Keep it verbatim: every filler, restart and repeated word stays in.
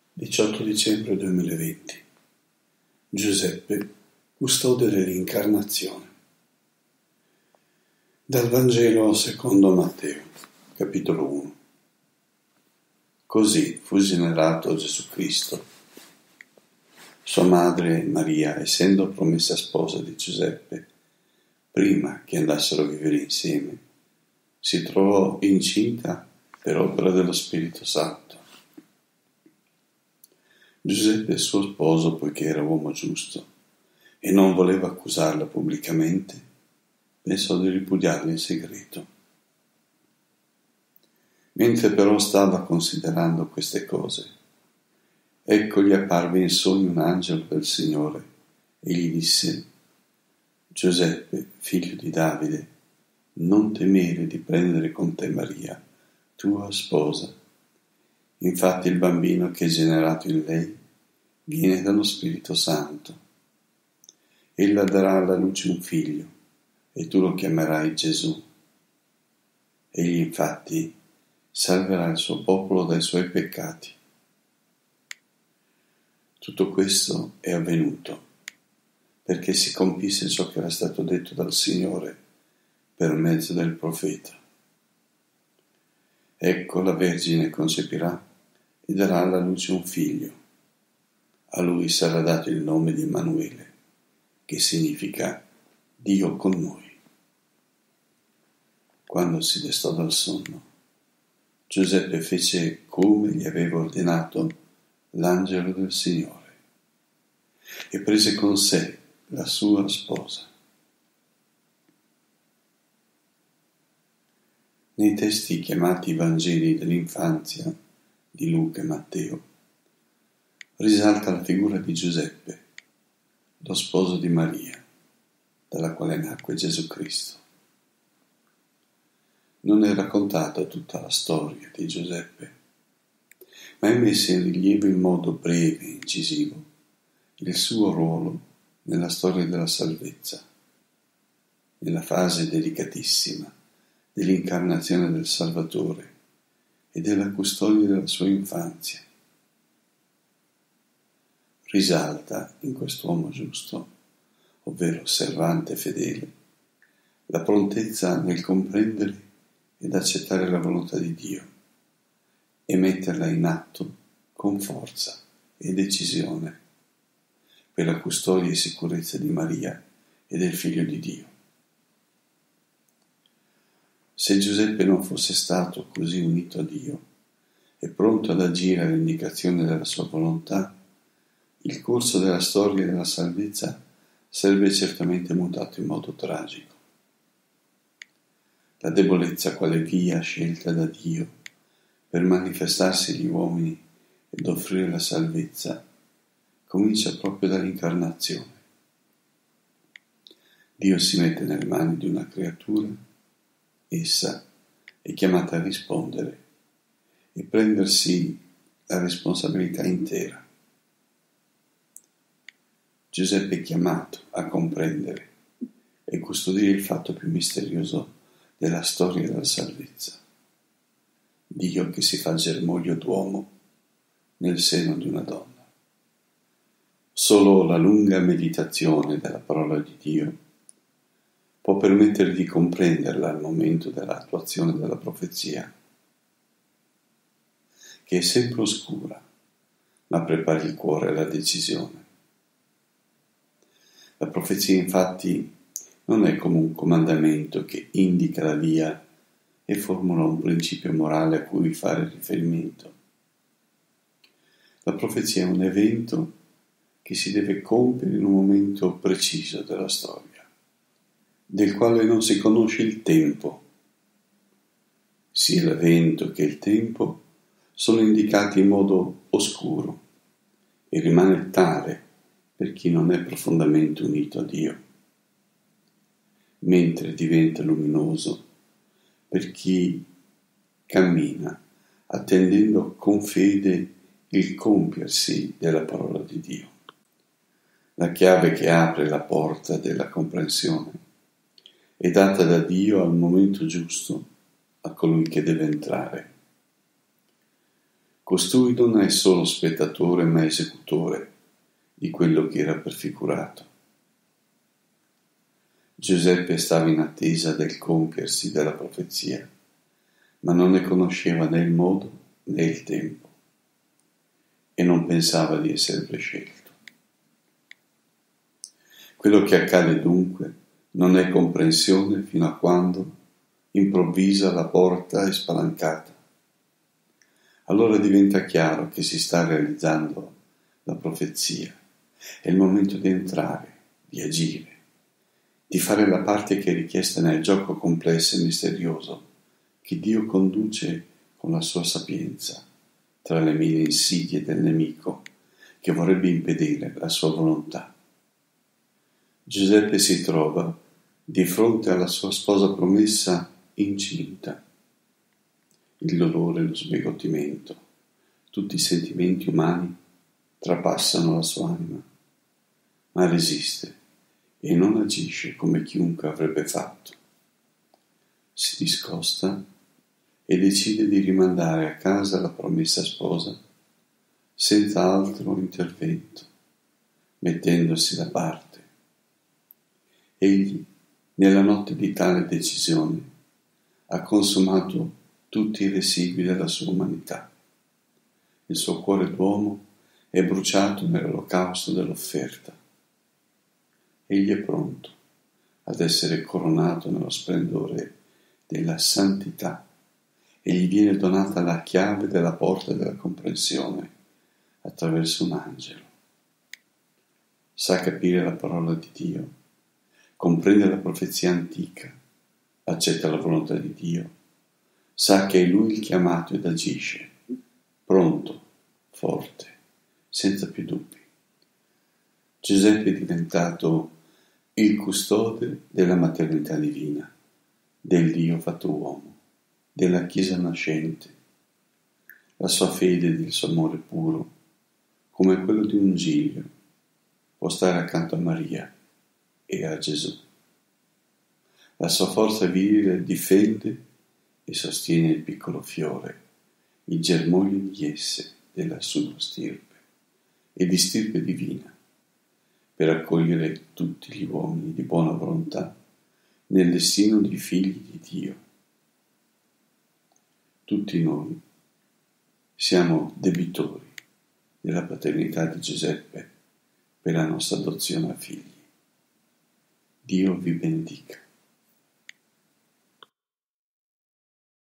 diciotto dicembre duemilaventi. Giuseppe, custode dell'incarnazione. Dal Vangelo secondo Matteo, capitolo uno. Così fu generato Gesù Cristo. Sua madre Maria, essendo promessa sposa di Giuseppe, prima che andassero a vivere insieme, si trovò incinta per opera dello Spirito Santo. Giuseppe, suo sposo, poiché era uomo giusto e non voleva accusarla pubblicamente, pensò di ripudiarla in segreto. Mentre però stava considerando queste cose, ecco gli apparve in sogno un angelo del Signore e gli disse: Giuseppe, figlio di Davide, non temere di prendere con te Maria, tua sposa. Infatti il bambino che è generato in lei viene dallo Spirito Santo. Ella darà alla luce un figlio e tu lo chiamerai Gesù. Egli infatti salverà il suo popolo dai suoi peccati. Tutto questo è avvenuto perché si compisse ciò che era stato detto dal Signore per mezzo del profeta. Ecco, la Vergine concepirà e darà alla luce un figlio. A lui sarà dato il nome di Emanuele, che significa Dio con noi. Quando si destò dal sonno, Giuseppe fece come gli aveva ordinato l'angelo del Signore e prese con sé la sua sposa. Nei testi chiamati Vangeli dell'infanzia di Luca e Matteo risalta la figura di Giuseppe, lo sposo di Maria, dalla quale nacque Gesù Cristo. Non è raccontata tutta la storia di Giuseppe, ma è messa in rilievo in modo breve e incisivo il suo ruolo nella storia della salvezza, nella fase delicatissima dell'incarnazione del Salvatore e della custodia della sua infanzia. Risalta in quest'uomo giusto, ovvero osservante e fedele, la prontezza nel comprendere ed accettare la volontà di Dio e metterla in atto con forza e decisione per la custodia e sicurezza di Maria e del Figlio di Dio. Se Giuseppe non fosse stato così unito a Dio e pronto ad agire all'indicazione della sua volontà, il corso della storia della salvezza sarebbe certamente mutato in modo tragico. La debolezza quale via scelta da Dio per manifestarsi agli uomini ed offrire la salvezza comincia proprio dall'incarnazione. Dio si mette nelle mani di una creatura, essa è chiamata a rispondere e prendersi la responsabilità intera. Giuseppe è chiamato a comprendere e custodire il fatto più misterioso della storia della salvezza. Dio che si fa germoglio d'uomo nel seno di una donna. Solo la lunga meditazione della parola di Dio può permettere di comprenderla al momento dell'attuazione della profezia, che è sempre oscura, ma prepara il cuore alla decisione. La profezia, infatti, non è come un comandamento che indica la via e formula un principio morale a cui fare riferimento. La profezia è un evento che si deve compiere in un momento preciso della storia, del quale non si conosce il tempo. Sia l'evento che il tempo sono indicati in modo oscuro e rimane tale per chi non è profondamente unito a Dio, mentre diventa luminoso per chi cammina attendendo con fede il compiersi della parola di Dio. La chiave che apre la porta della comprensione è data da Dio al momento giusto a colui che deve entrare. Costui non è solo spettatore ma esecutore di quello che era prefigurato. Giuseppe stava in attesa del compiersi della profezia, ma non ne conosceva né il modo né il tempo e non pensava di essere prescelto. Quello che accade dunque non è comprensione fino a quando improvvisa la porta è spalancata. Allora diventa chiaro che si sta realizzando la profezia. È il momento di entrare, di agire, di fare la parte che è richiesta nel gioco complesso e misterioso che Dio conduce con la sua sapienza tra le mille insidie del nemico che vorrebbe impedire la sua volontà. Giuseppe si trova di fronte alla sua sposa promessa incinta. Il dolore, lo sbigottimento, tutti i sentimenti umani trapassano la sua anima, ma resiste e non agisce come chiunque avrebbe fatto. Si discosta e decide di rimandare a casa la promessa sposa senza altro intervento, mettendosi da parte. Egli, nella notte di tale decisione, ha consumato tutti i residui della sua umanità. Il suo cuore d'uomo è bruciato nell'olocausto dell'offerta. Egli è pronto ad essere coronato nello splendore della santità e gli viene donata la chiave della porta della comprensione attraverso un angelo. Sa capire la parola di Dio, comprende la profezia antica, accetta la volontà di Dio, sa che è Lui il chiamato ed agisce, pronto, forte, senza più dubbi. Giuseppe è diventato il custode della maternità divina, del Dio fatto uomo, della Chiesa nascente. La sua fede ed il suo amore puro, come quello di un giglio, può stare accanto a Maria e a Gesù. La sua forza virile difende e sostiene il piccolo fiore, il germoglio di esse della sua stirpe e di stirpe divina, per accogliere tutti gli uomini di buona volontà nel destino di figli di Dio. Tutti noi siamo debitori della paternità di Giuseppe per la nostra adozione a figli. Dio vi benedica.